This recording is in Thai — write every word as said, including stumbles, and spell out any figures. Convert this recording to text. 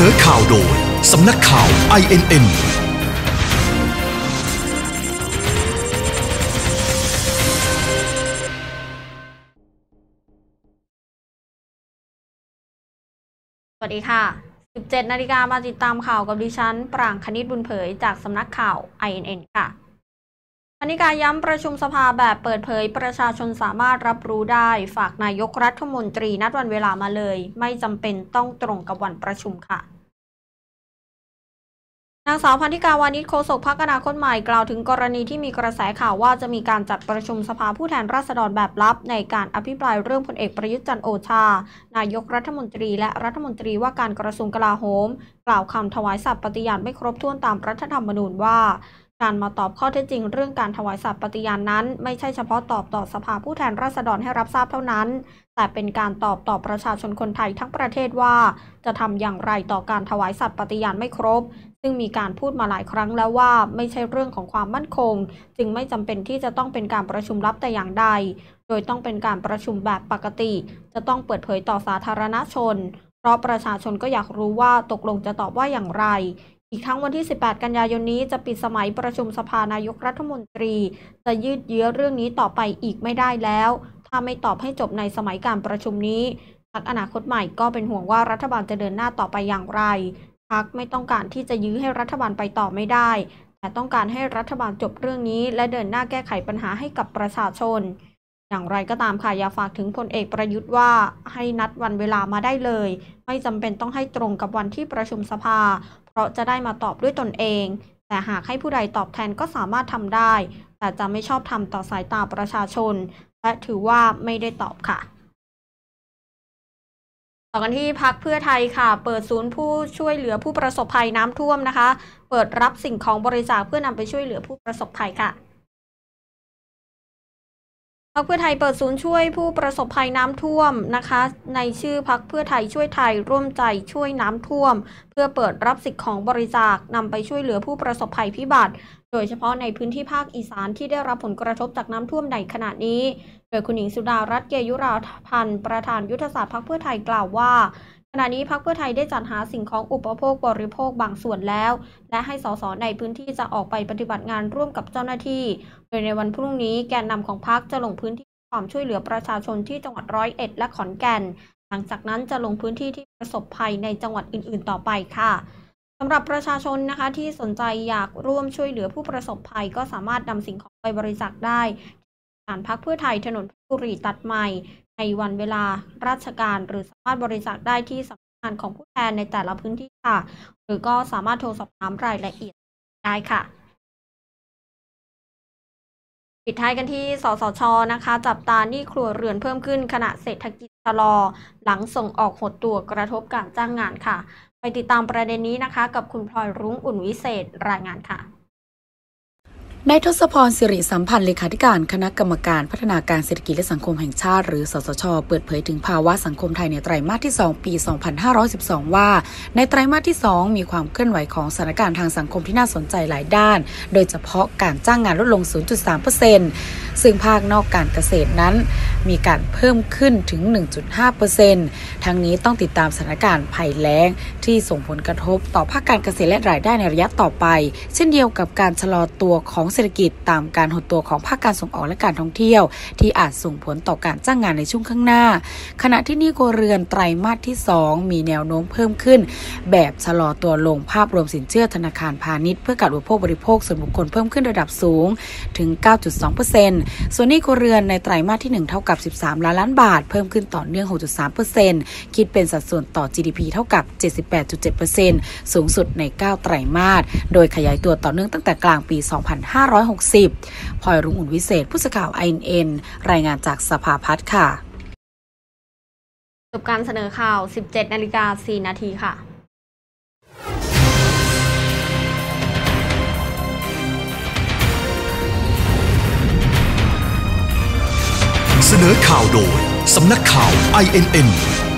นอข่าวโดยสำนักข่าว ไอ เอ็น เอ็นสวัสดีค่ะ สิบเจ็ดนาฬิกามาติดตามข่าวกับดิฉันปรางคณิตบุญเผยจากสำนักข่าว ไอ เอ็น เอ็น ค่ะคณิกาย้ำประชุมสภาแบบเปิดเผยประชาชนสามารถรับรู้ได้ฝากนายกรัฐมนตรีนัดวันเวลามาเลยไม่จำเป็นต้องตรงกับวันประชุมค่ะนางสาวพันธิกาวานิชโฆษกพรรคอนาคตใหม่กล่าวถึงกรณีที่มีกระแสข่าวว่าจะมีการจัดประชุมสภาผู้แทนราษฎรแบบลับในการอภิปรายเรื่องพลเอกประยุทธ์จันทร์โอชานายกรัฐมนตรีและรัฐมนตรีว่าการกระทรวงกลาโหมกล่าวคำถวายสัตย์ปฏิญาณไม่ครบถ้วนตามรัฐธรรมนูญว่าการมาตอบข้อเท็จจริงเรื่องการถวายสัตย์ปฏิญาณนั้นไม่ใช่เฉพาะตอบต่อสภาผู้แทนราษฎรให้รับทราบเท่านั้นแต่เป็นการตอบต่อประชาชนคนไทยทั้งประเทศว่าจะทำอย่างไรต่อการถวายสัตย์ปฏิญาณไม่ครบซึ่งมีการพูดมาหลายครั้งแล้วว่าไม่ใช่เรื่องของความมั่นคงจึงไม่จำเป็นที่จะต้องเป็นการประชุมลับแต่อย่างใดโดยต้องเป็นการประชุมแบบปกติจะต้องเปิดเผยต่อสาธารณชนเพราะประชาชนก็อยากรู้ว่าตกลงจะตอบว่าอย่างไรอีกทั้งวันที่สิบแปดกันยายนนี้จะปิดสมัยประชุมสภานายกรัฐมนตรีจะยืดเยื้อเรื่องนี้ต่อไปอีกไม่ได้แล้วถ้าไม่ตอบให้จบในสมัยการประชุมนี้พรรคอนาคตใหม่ก็เป็นห่วงว่ารัฐบาลจะเดินหน้าต่อไปอย่างไรพรรคไม่ต้องการที่จะยื้อให้รัฐบาลไปต่อไม่ได้แต่ต้องการให้รัฐบาลจบเรื่องนี้และเดินหน้าแก้ไขปัญหาให้กับประชาชนอย่างไรก็ตามค่ะอยากฝากถึงพลเอกประยุทธ์ว่าให้นัดวันเวลามาได้เลยไม่จำเป็นต้องให้ตรงกับวันที่ประชุมสภาเพราะจะได้มาตอบด้วยตนเองแต่หากให้ผู้ใดตอบแทนก็สามารถทำได้แต่จะไม่ชอบทำต่อสายตาประชาชนและถือว่าไม่ได้ตอบค่ะต่อกันที่พรรคเพื่อไทยค่ะเปิดศูนย์ผู้ช่วยเหลือผู้ประสบภัยน้ำท่วมนะคะเปิดรับสิ่งของบริจาคเพื่อนำไปช่วยเหลือผู้ประสบภัยค่ะพรรคเพื่อไทยเปิดศูนย์ช่วยผู้ประสบภัยน้ำท่วมนะคะในชื่อพรรคเพื่อไทยช่วยไทยร่วมใจช่วยน้ำท่วมเพื่อเปิดรับสิ่งของบริจาคนำไปช่วยเหลือผู้ประสบภัยพิบัติโดยเฉพาะในพื้นที่ภาคอีสานที่ได้รับผลกระทบจากน้ำท่วมในขณะนี้โดยคุณหญิงสุดารัตน์เกยุราพันธ์ประธานยุทธศาสตร์พรรคเพื่อไทยกล่าวว่าขณะนี้พรรคเพื่อไทยได้จัดหาสิ่งของอุปโภคบริโภคบางส่วนแล้วและให้สสในพื้นที่จะออกไปปฏิบัติงานร่วมกับเจ้าหน้าที่โดยในวันพรุ่งนี้แกนนำของพรรคจะลงพื้นที่ความช่วยเหลือประชาชนที่จังหวัดร้อยเอ็ดและขอนแก่นหลังจากนั้นจะลงพื้นที่ที่ประสบภัยในจังหวัดอื่นๆต่อไปค่ะสำหรับประชาชนนะคะที่สนใจอยากร่วมช่วยเหลือผู้ประสบภัยก็สามารถนำสิ่งของไปบริจาคได้การพรรคเพื่อไทยถนนเพชรบุรีตัดใหม่ในวันเวลาราชการหรือสามารถบริจาคได้ที่สำนักงานของผู้แทนในแต่ละพื้นที่ค่ะหรือก็สามารถโทรสอบถามรายละเอียดได้ค่ะปิดท้ายกันที่สสช.นะคะจับตาหนี้ครัวเรือนเพิ่มขึ้นขณะเศรษฐกิจชะลอหลังส่งออกหดตัวกระทบการจ้างงานค่ะไปติดตามประเด็นนี้นะคะกับคุณพลอยรุ้งอุ่นวิเศษรายงานค่ะนายทศพรสิริสัมพันธ์เลขาธิการคณะกรรมการพัฒนาการเศรษฐกิจและสังคมแห่งชาติหรือสสช.เปิดเผยถึงภาวะสังคมไทยในไตรมาสที่สองปีสองพันห้าร้อยสิบสองว่าในไตรมาสที่สองมีความเคลื่อนไหวของสถานการณ์ทางสังคมที่น่าสนใจหลายด้านโดยเฉพาะการจ้างงานลดลง ศูนย์จุดสามเปอร์เซ็นต์ ซึ่งภาคนอกการเกษตรนั้นมีการเพิ่มขึ้นถึง หนึ่งจุดห้าเปอร์เซ็นต์ ทั้งนี้ต้องติดตามสถานการณ์ภัยแล้งที่ส่งผลกระทบต่อภาคการเกษตรและรายได้ในระยะต่อไปเช่นเดียวกับการชะลอตัวของเศรษฐกิจตามการหดตัวของภาคการส่งออกและการท่องเที่ยวที่อาจส่งผลต่อการจ้างงานในช่วงข้างหน้าขณะที่หนี้ครัวเรือนไตรมาสที่สองมีแนวโน้มเพิ่มขึ้นแบบชะลอตัวลงภาพรวมสินเชื่อธนาคารพาณิชย์เพื่อการอุปโภคบริโภคส่วนบุคคลเพิ่มขึ้นระดับสูงถึง เก้าจุดสองเปอร์เซ็นต์ ส่วนหนี้ครัวเรือนในไตรมาสที่หนึ่งเท่ากับสิบสามล้านล้านบาทเพิ่มขึ้นต่อเนื่อง หกจุดสามเปอร์เซ็นต์ คิดเป็นสัดส่วนต่อ จี ดี พี เท่ากับ เจ็ดสิบแปดจุดเจ็ดเปอร์เซ็นต์ สูงสุดในเก้าไตรมาสโดยขยายตัวต่อเนื่องตั้งแต่กลางปีสองพันห้าร้อยหกสิบพลอยรุ้งอุ่นวิเศษผู้สื่อข่าว ไอ เอ็น เอ็น รายงานจากสภาพัฒน์ค่ะจบการเสนอข่าว สิบเจ็ดนาฬิกาสี่นาทีค่ะเสนอข่าวโดยสำนักข่าว ไอ เอ็น เอ็น